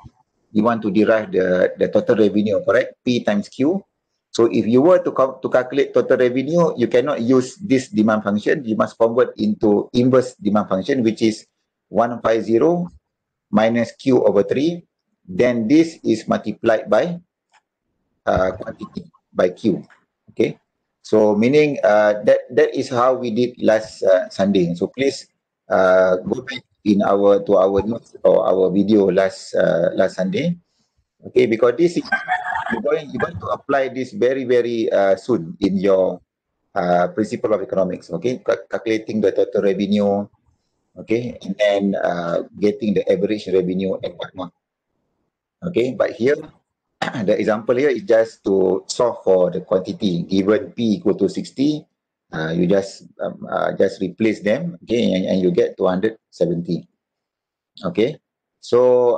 total revenue, correct? P times Q. So if you were to calculate total revenue, you cannot use this demand function. You must convert into inverse demand function, which is 150 minus Q over 3. Then this is multiplied by quantity by Q. Okay. So meaning that is how we did last Sunday. So please go back in our notes or our video last Sunday. Okay, because this is you're going to apply this very soon in your principle of economics. Okay, calculating the total revenue. Okay, and then getting the average revenue and whatnot. Okay, but here the example here is just to solve for the quantity. Given P equal to 60, you just replace them, okay, and you get 270. Okay, so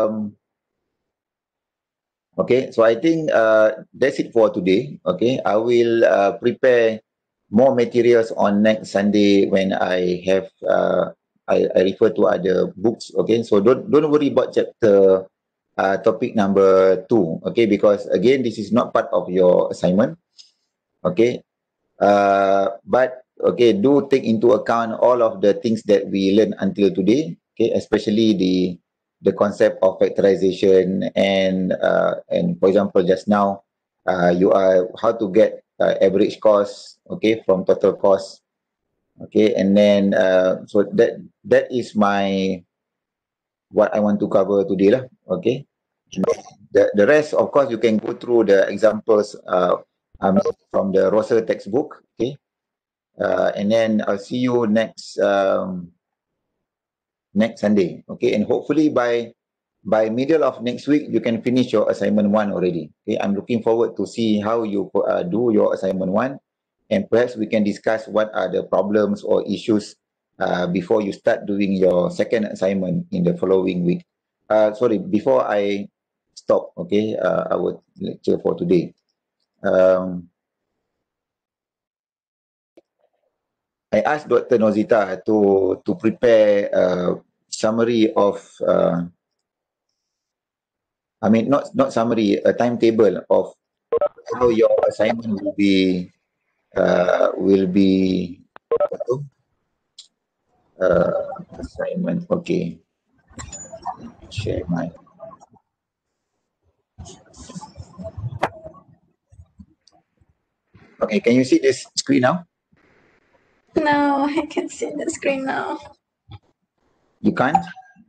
okay, so I think that's it for today. Okay, I will prepare more materials on next Sunday when I have I refer to other books. Okay, so don't worry about chapter topic number 2. Okay, because again this is not part of your assignment. Okay, but okay, do take into account all of the things that we learned until today. Okay, especially the concept of factorization and for example just now you are how to get average cost, okay, from total cost. Okay, and then so that is my what I want to cover today lah. Okay, the rest of course you can go through the examples from the Rosser textbook. Okay, and then I'll see you next Sunday. Okay, and hopefully by middle of next week you can finish your assignment 1 already. Okay, I'm looking forward to see how you do your assignment 1, and perhaps we can discuss what are the problems or issues before you start doing your second assignment in the following week. Sorry, before I stop, okay, our lecture for today. I asked Dr. Nozita to prepare a summary of I mean not summary, a timetable of how your assignment will be assignment. Okay, share my Okay, can you see this screen now? No, I can see the screen now. You can't?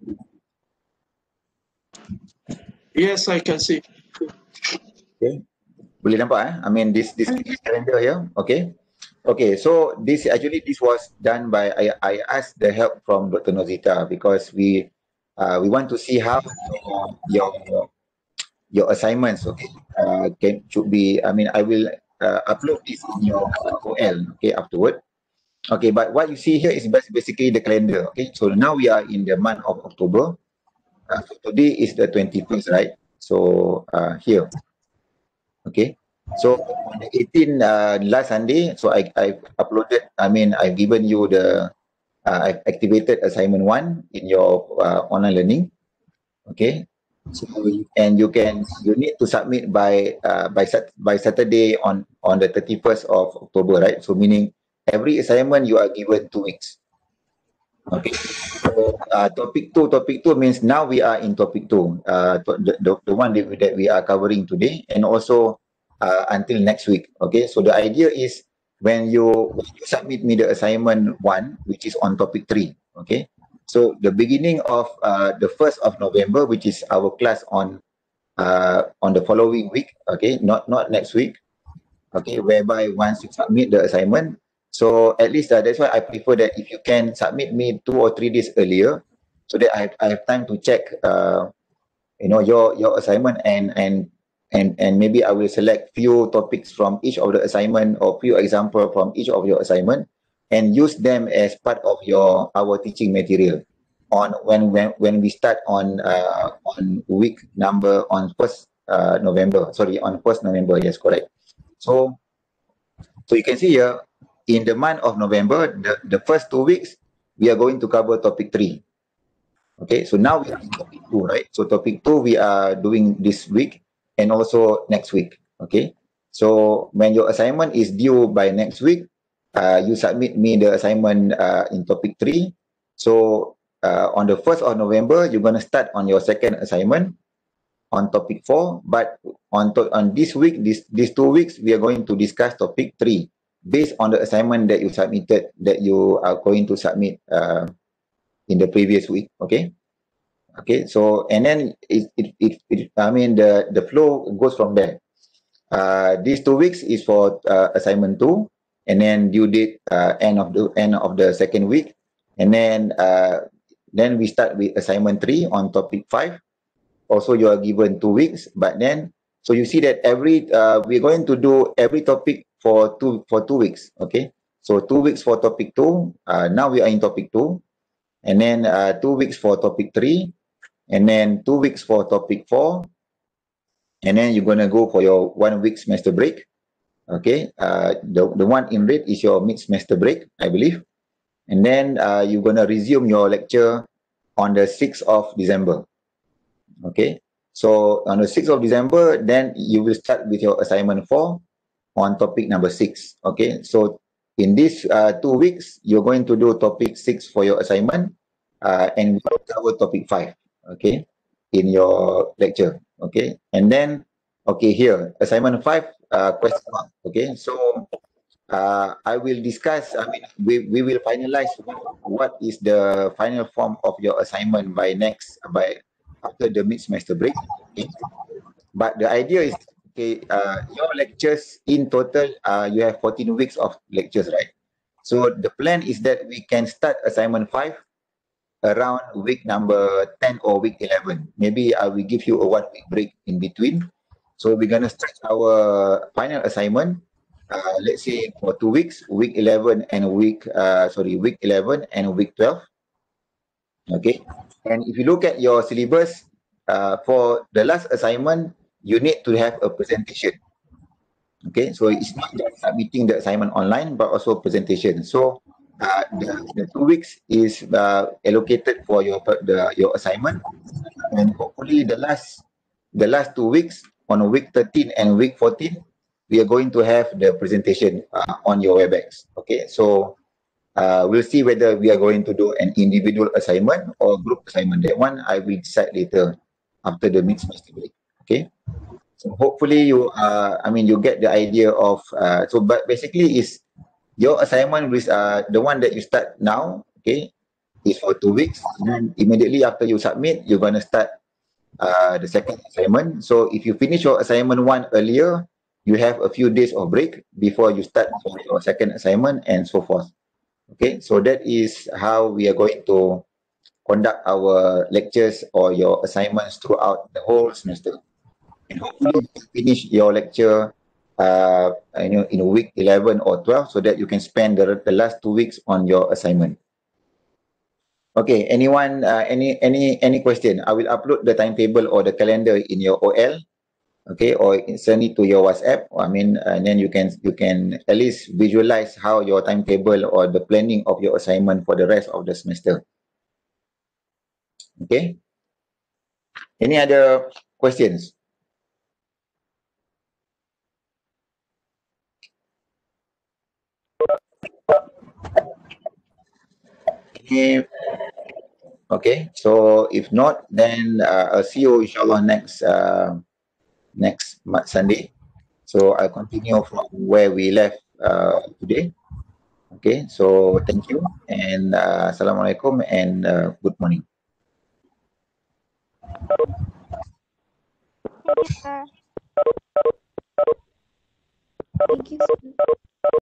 Yes, I can see. Okay. Boleh nampak I mean this calendar here. Okay. Okay, so this was done by I asked the help from Dr. Nozita because we want to see how your assignments should be. I mean I will upload this in your OL afterward. Okay, but what you see here is basically the calendar. Okay, so now we are in the month of October. Today is the 21st, right? So here. Okay, so on the 18th last Sunday, so I uploaded. I mean, I've given you the I've activated assignment 1 in your online learning. Okay, so you need to submit by Saturday on the 31st of October, right? So meaning every assignment you are given 2 weeks. Okay. So topic two means now we are in topic 2, the one that we are covering today, and also until next week. Okay. So the idea is when you submit me the assignment 1, which is on topic 3. Okay. So the beginning of the 1st of November, which is our class on the following week. Okay. Not next week. Okay. Whereby once you submit the assignment, so at least that's why I prefer that if you can submit me 2 or 3 days earlier, so that I have time to check, your assignment and maybe I will select few topics from each of the assignment or few example from each of your assignment and use them as part of our teaching material on when we start on week number on 1st November. Sorry, on 1st November. Yes, correct. So you can see here, in the month of November, the first 2 weeks, we are going to cover topic 3. Okay, so now we are in topic 2, right? So topic 2 we are doing this week and also next week. Okay, so when your assignment is due by next week, you submit me the assignment in topic 3. So on the 1st of November, you're going to start on your second assignment on topic 4, but on this week, these 2 weeks, we are going to discuss topic 3 based on the assignment that you submitted, that you are going to submit in the previous week. Okay. So and then I mean the flow goes from there. These 2 weeks is for assignment 2, and then due date end of the second week, and then we start with assignment 3 on topic 5. Also, you are given 2 weeks, but then so you see that we're going to do every topic for 2 weeks. Okay, so 2 weeks for topic 2. Now we are in topic 2, and then 2 weeks for topic 3, and then 2 weeks for topic 4, and then you're gonna go for your 1 week semester break. Okay, the one in red is your mid semester break, I believe, and then you're gonna resume your lecture on the 6th of December. Okay, so on the 6th of December, then you will start with your assignment 4 on topic number 6. Okay, so in these 2 weeks, you're going to do topic 6 for your assignment, and we'll cover topic 5. Okay, in your lecture. Okay, and then here assignment 5, question mark. Okay, so I will discuss. I mean, we will finalize what is the final form of your assignment by after the mid semester break. Okay? But the idea is, your lectures in total, you have 14 weeks of lectures, right? So the plan is that we can start assignment 5 around week number 10 or week 11. Maybe I will give you a 1 week break in between. So we're gonna start our final assignment, let's say for 2 weeks, week 11 and week 11 and week 12. Okay, and if you look at your syllabus, for the last assignment, you need to have a presentation. Okay, so it's not just submitting the assignment online, but also presentation. So the 2 weeks is allocated for your assignment, and hopefully the last 2 weeks on week 13 and week 14, we are going to have the presentation on your WebEx. Okay, so we'll see whether we are going to do an individual assignment or group assignment. That one I will decide later after the mid semester break. Okay. So hopefully you you get the idea of but basically is your assignment with the one that you start now, okay, is for 2 weeks. And then immediately after you submit, you're gonna start the second assignment. So if you finish your assignment one earlier, you have a few days of break before you start for your second assignment and so forth. Okay, so that is how we are going to conduct our lectures or your assignments throughout the whole semester. And hopefully you can finish your lecture in week 11 or 12 so that you can spend the last 2 weeks on your assignment. Okay, anyone, any question? I will upload the timetable or the calendar in your OL, okay, or send it to your WhatsApp. And then you can at least visualize how your timetable or the planning of your assignment for the rest of the semester. Okay. Any other questions? Okay, so if not, then I'll see you inshallah next Sunday. So I'll continue from where we left today. Okay, so thank you and assalamualaikum and good morning. Thank you, sir. Thank you, sir.